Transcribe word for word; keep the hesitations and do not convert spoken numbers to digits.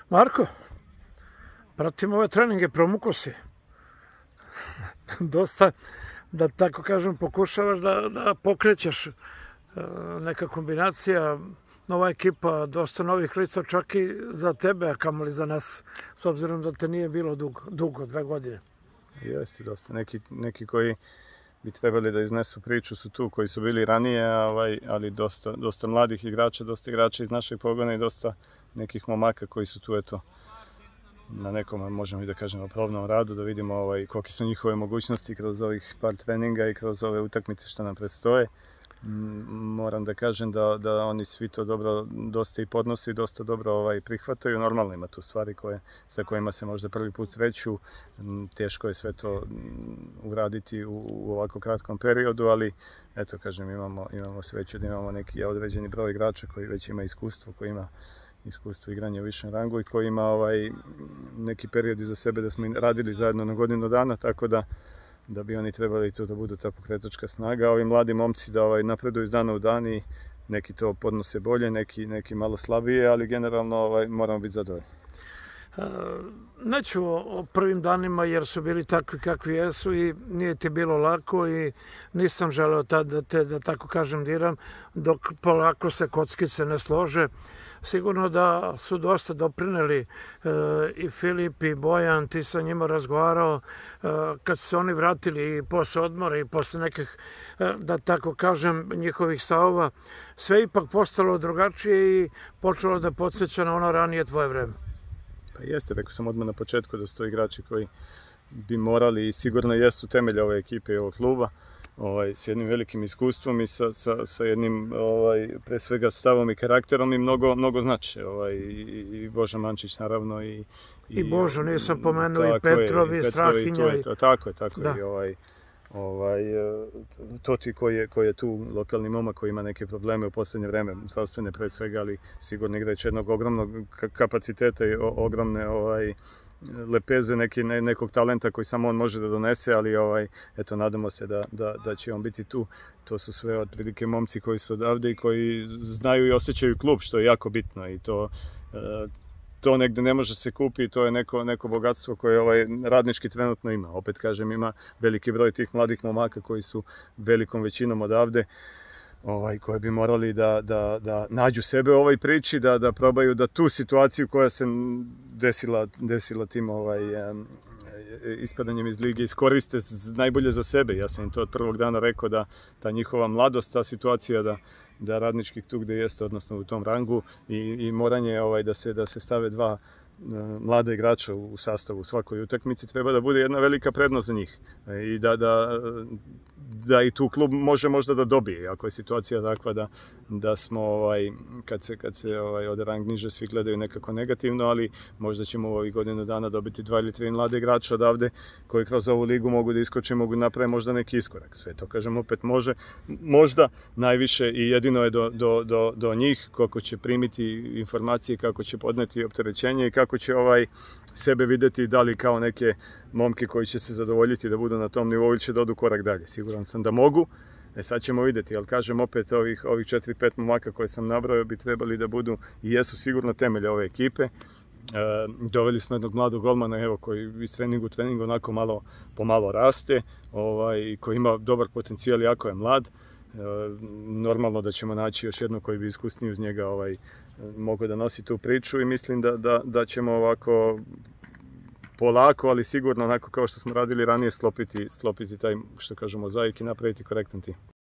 Marko, pratim ove treninge, promuko si. Dosta, da tako kažem, pokušavaš da, da pokrećeš. Neka kombinacija, nova ekipa, dosta novih lica, čak i za tebe, a kamoli za nas, s obzirom da te nije bilo dugo, dugo dve godine. Jeste, dosta. Neki, neki koji bi trebali da iznesu priču su tu, koji su bili ranije, ovaj, ali dosta, dosta mladih igrača, dosta igrača iz našeg pogona i dosta nekih momaka koji su tu, eto, na nekom, možemo i da kažemo, probnom radu, da vidimo ovaj, kolike su njihove mogućnosti kroz ovih par treninga i kroz ove utakmice što nam predstoje. Moram da kažem da, da oni svi to dobro dosta i podnose i dosta dobro ovaj, prihvataju. Normalno ima tu stvari koje, sa kojima se možda prvi put sreću. Teško je sve to uraditi u, u ovako kratkom periodu, ali eto, kažem, imamo, imamo sreću da imamo neki određeni broj igrača koji već ima iskustvo, koji ima iskustvo igranja u višem rangu i koji ima ovaj, neki period iza sebe da smo radili zajedno na godinu dana, tako da da bi oni trebali tu da budu ta pokretačka snaga, a ovi mladi momci da ovaj, napreduju iz dana u dan i neki to podnose bolje, neki, neki malo slabije, ali generalno ovaj, moramo biti zadovoljni. Neću o prvim danima jer su bili takvi kakvi jesu i nije ti bilo lako i nisam želeo tad da te, da tako kažem, diram, dok polako se kockice ne slože. Sigurno da su dosta doprineli e, i Filip i Bojan, ti sa njima razgovarao, e, kad se oni vratili i posle odmora i posle nekih, e, da tako kažem, njihovih stavova, sve ipak postalo drugačije i počelo da podsjeća na ono ranije tvoje vreme. Pa jeste, rekao sam odmah na početku da su to igrači koji bi morali i sigurno jesu temelj ove ekipe i ovog kluba. Ovaj, s jednim velikim iskustvom i sa, sa, sa jednim ovaj, pre svega stavom i karakterom i mnogo, mnogo znače. Ovaj, i, i Boža Mančić naravno i, i, I Božo, nisam pomenuo, i Petrovi, i Strahinja. I, to, tako je, tako je. I, ovaj, ovaj, Toti koji je, koji je tu lokalni momak koji ima neke probleme u posljednje vreme, zdravstvene pre svega, ali sigurno igrač jednog ogromnog kapaciteta i ogromne ovaj, lepeze, neki, ne, nekog talenta koji samo on može da donese, ali ovaj, eto, nadamo se da, da, da će on biti tu. To su sve otprilike momci koji su odavde i koji znaju i osjećaju klub, što je jako bitno i to, to negde ne može se kupiti, to je neko, neko bogatstvo koje ovaj radnički trenutno ima. Opet kažem, ima veliki broj tih mladih momaka koji su velikom većinom odavde, ovaj, koje bi morali da, da, da nađu sebe u ovoj priči, da, da probaju da tu situaciju koja se desila, desila tim ovaj, um, ispadanjem iz lige iskoriste najbolje za sebe. Ja sam im to od prvog dana rekao da ta njihova mladost, ta situacija da, da radnički tu gde jeste, odnosno u tom rangu i, i moranje ovaj, da, se, da se stave dva mlada igrača u sastavu u svakoj utakmici treba da bude jedna velika prednost za njih i da, da, da i tu klub može možda da dobije, ako je situacija takva da, da smo, ovaj, kad se, kad se ovaj, od rang niže svi gledaju nekako negativno, ali možda ćemo u ovih godinu dana dobiti dva ili tri mlade igrača odavde koji kroz ovu ligu mogu da iskoče, mogu napraviti možda neki iskorak. Sve to, kažem, opet može, možda najviše i jedino je do, do, do, do njih kako će primiti informacije, kako će podneti opterećenje i kako će ovaj sebe videti da li kao neke momke koji će se zadovoljiti da budu na tom nivou ili će da odu korak dalje. Siguran sam da mogu. E sad ćemo vidjeti, ali kažem opet ovih, ovih četiri pet momaka koje sam nabrao bi trebali da budu i jesu sigurno temelje ove ekipe. E, doveli smo jednog mladog golmana evo, koji iz treningu u treningu onako malo pomalo raste, ovaj, koji ima dobar potencijal, jako je mlad. E, normalno da ćemo naći još jedno koji bi iskusniji uz njega ovaj, mogu da nosi tu priču i mislim da, da, da ćemo ovako polako, ali sigurno onako kao što smo radili ranije sklopiti, sklopiti taj, što kažemo, mozaik i napraviti korektan tim.